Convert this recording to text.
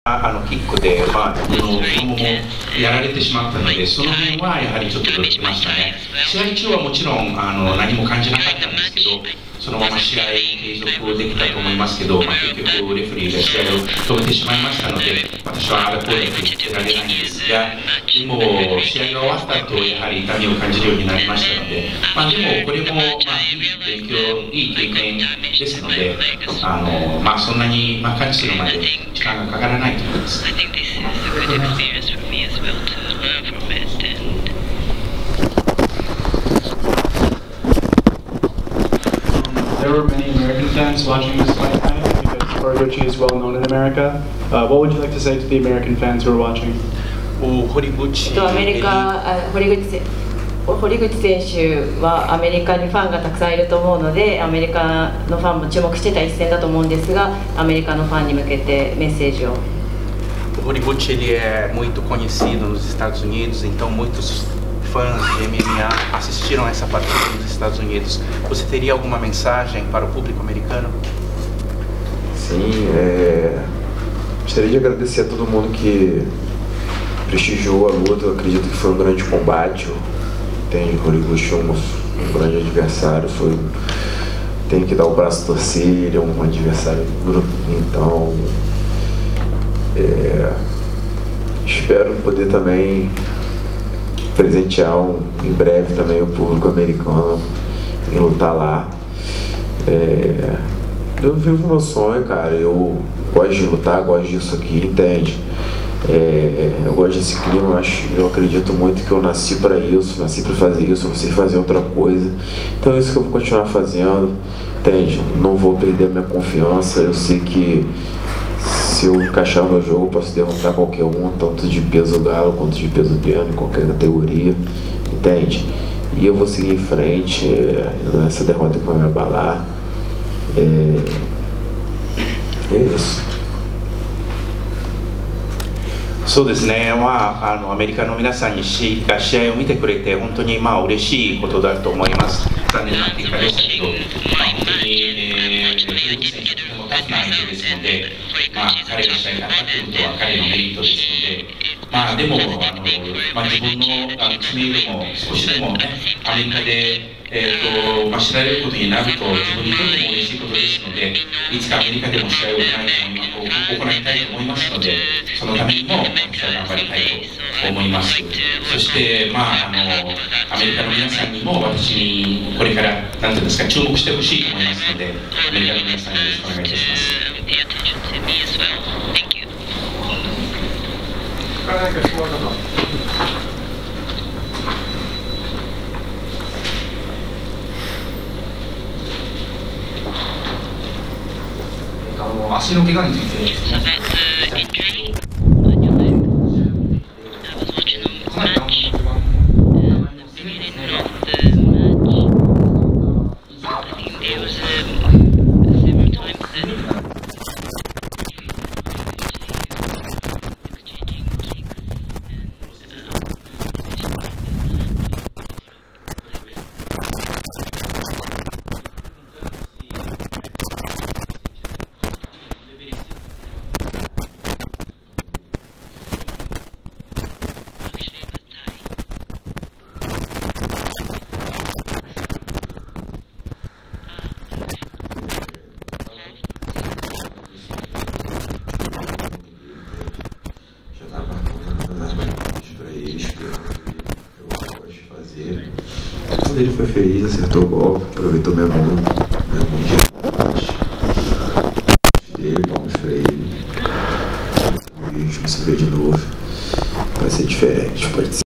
キックで、子供もやられてしまったので、その辺はやはりちょっと驚きましたね。試合中はもちろん何も感じなかったんですけど、そのまま試合継続できたと思いますけど、結局レフェリーが試合を止めてしまいましたので、私はあれこれと言ってられないんですが、でも試合が終わった後やはり痛みを感じるようになりましたので、でもこれもいい経験ですので、そんなに完治するまで時間がかからないと思います。 There were many American fans watching this fight tonight because Horiguchi is well known in America. What would you like to say to the American fans who are watching? アメリカ、堀口選手はアメリカにファンがたくさんいると思うので、アメリカのファンも注目してた一戦だと思うんですが、アメリカのファンに向けてメッセージを。 O Horiguchi ele é muito conhecido nos Estados Unidos, então muitos fãs de MMA assistiram essa partida nos Estados Unidos. Você teria alguma mensagem para o público americano? Sim, gostaria de agradecer a todo mundo que prestigiou a luta. Eu acredito que foi um grande combate. Tem Horiguchi um grande adversário. Tenho que dar o braço a torcer. Ele é um adversário duro. Então, espero poder também presentear em breve também o público americano em lutar lá. Eu vivo meu sonho, cara. Eu gosto de lutar, gosto disso aqui, entende? Eu gosto desse clima, mas eu acredito muito que eu nasci para isso, nasci para fazer isso, não sei fazer outra coisa. Então é isso que eu vou continuar fazendo, entende? Não vou perder minha confiança. Eu sei que se eu encaixar no jogo, eu posso derrotar qualquer um, tanto de peso galo quanto de peso piano, em qualquer categoria, entende? E eu vou seguir em frente, essa derrota que vai me abalar. É isso. そうですね、アメリカの皆さんに試合を見てくれて本当に嬉しいことだと思います。残念な結果でしたけど、本当に堀口選手とてもタフな相手ですので、彼が試合に当たっていることは彼のメリットですので、でも自分の爪よりも少しでもね、アメリカで知られることになると自分にとっても嬉しいことですので、いつかアメリカでも試合を行いたいと思いますので、そのためにも私は頑張りたいと思います。そしてアメリカの皆さんにも私にこれから何ていうんですか、注目してほしいと思いますので、アメリカの皆さんによろしくお願いいたします。 足の怪我について。 Ele foi feliz, acertou o golpe, aproveitou minha mão dele, palmas pra ele. A gente vai se ver de novo. Vai ser diferente, pode ser.